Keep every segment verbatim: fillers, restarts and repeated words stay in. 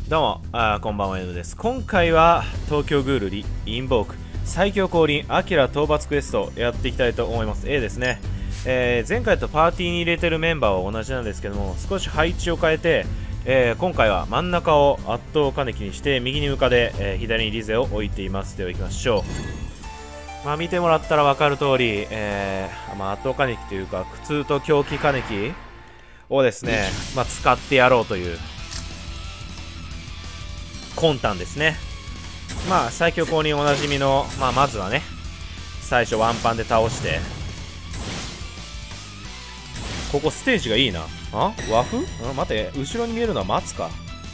どうも、あこんばんは、N です。今回は東京グールリインボーク最強降臨アキラ討伐クエストやっていきたいと思います。A ですね、えー、前回とパーティーに入れてるメンバーは同じなんですけども、少し配置を変えて、えー、今回は真ん中を圧倒金木にして右にムカデ、えー、左にリゼを置いています。では行きましょう。まあ見てもらったら分かる通り、えーまあ、圧倒金木というか苦痛と狂気金木をですね、まあ、使ってやろうという魂胆ですね。まあ最強降臨おなじみの、まあ、まずはね最初ワンパンで倒して、ここステージがいいな。あ和風ん待って後ろに見えるのは松か。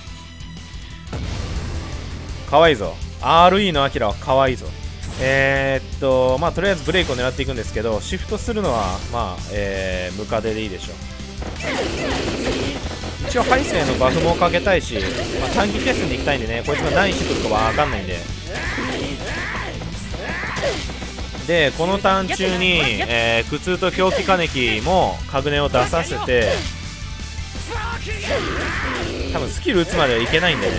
かわいいぞ アールイー のアキラはかわいいぞ。えー、っとまあとりあえずブレイクを狙っていくんですけど、シフトするのはまあ、えー、ムカデでいいでしょう。一応ハイセイのバフもかけたいし、まあ、短期決戦でいきたいんでね、こいつが何してくるか分かんないんで。でこのターン中に、えー、苦痛と狂気金木もカグネを出させて、多分スキル打つまではいけないんでね。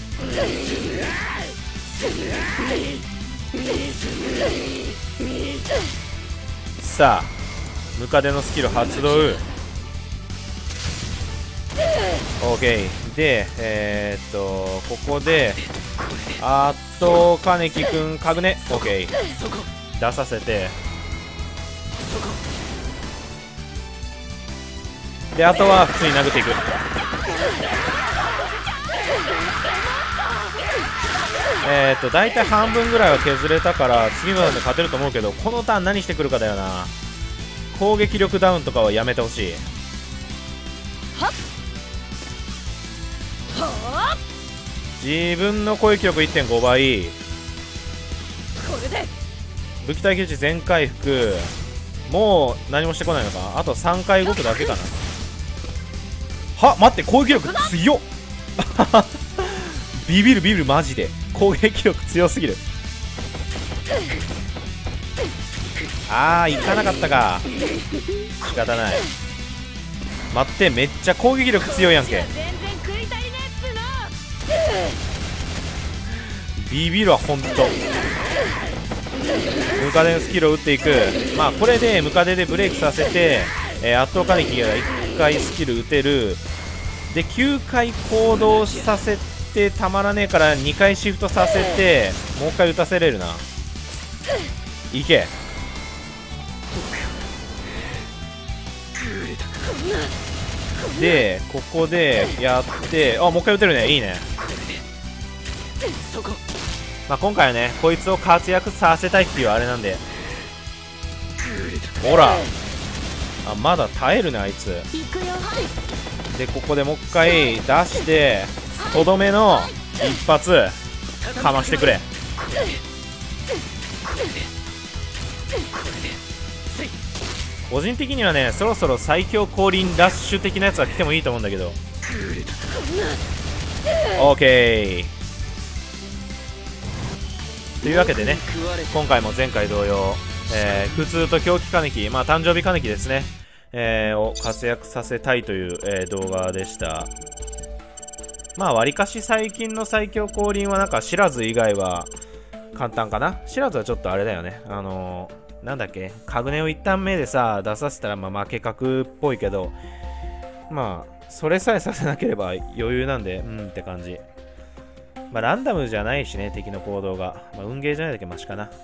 さあムカデのスキル発動。OK でえー、っとここであっと金木くんカグネ OK 出させて、であとは普通に殴っていく。えー、っと大体半分ぐらいは削れたから次のターンで勝てると思うけど、このターン何してくるかだよな。攻撃力ダウンとかはやめてほしい。自分の攻撃力 いってんご 倍、武器耐久値全回復、もう何もしてこないのか。あとさんかい動くだけかな。は待って攻撃力強っビビるビビるマジで攻撃力強すぎる。あーいかなかったか、仕方ない。待ってめっちゃ攻撃力強いやんけ。ビビるわほんと。ムカデのスキルを打っていく。まあこれでムカデでブレイクさせて、えー、圧倒金木がいっかいスキル打てる。できゅうかい行動させてたまらねえからにかいシフトさせてもういっかい打たせれるな。いけ。でここでやってあもう一回打てるね。いいね。まあ今回はねこいつを活躍させたいっていうあれなんで。ほらあまだ耐えるねあいつ。でここでもう一回出してとどめの一発かましてくれ。個人的にはねそろそろ最強降臨ラッシュ的なやつは来てもいいと思うんだけど。 OK というわけでね今回も前回同様、えー、苦痛と狂気金木、まあ誕生日金木ですね、えー、を活躍させたいという、えー、動画でした。まあわりかし最近の最強降臨はなんかシラズ以外は簡単かな。シラズはちょっとあれだよね、あのー、なんだっけカグネを一旦目でさ出させたらまあ負け角っぽいけど、まあそれさえさせなければ余裕なんでうんって感じ。まあランダムじゃないしね敵の行動が、まあ、運ゲーじゃないだけマシかな。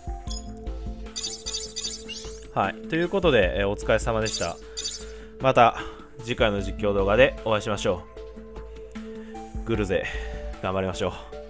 はいということで、えー、お疲れ様でした。また次回の実況動画でお会いしましょう。グル勢頑張りましょう。